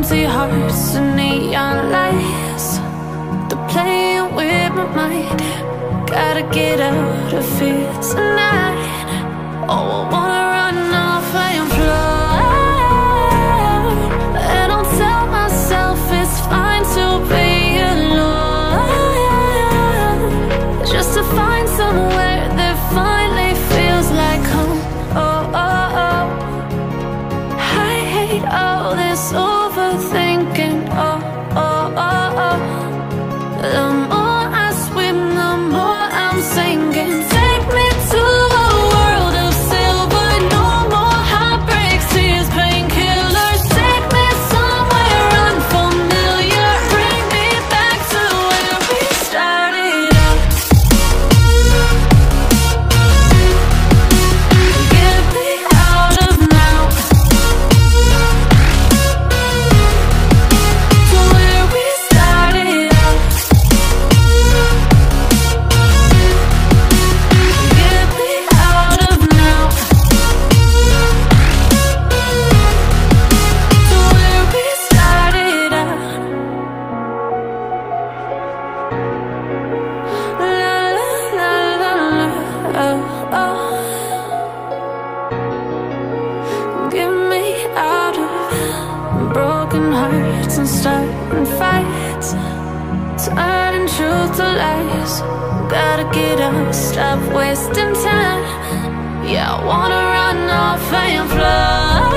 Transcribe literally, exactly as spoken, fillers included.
empty hearts and neon lights. They're playing with my mind. Gotta get out of here tonight. Oh, I wanna run off and fly. And I'll tell myself it's fine to be alone, just to find somewhere that finally feels like home. Oh, oh, oh. I hate all this overthinking. Oh, oh, oh, oh. The more I swim, the more I'm sinking. Take me to a world of silver. No more heartbreaks, tears, painkillers. Take me somewhere unfamiliar. Bring me back to where we started out. Get me out of now, to where we started out. Get me out of now, to where we started out. La la la la la, oh, oh. Get me out of broken hearts and starting fights, turning truth to lies. Gotta get up, stop wasting time. Yeah, I wanna run off and fly.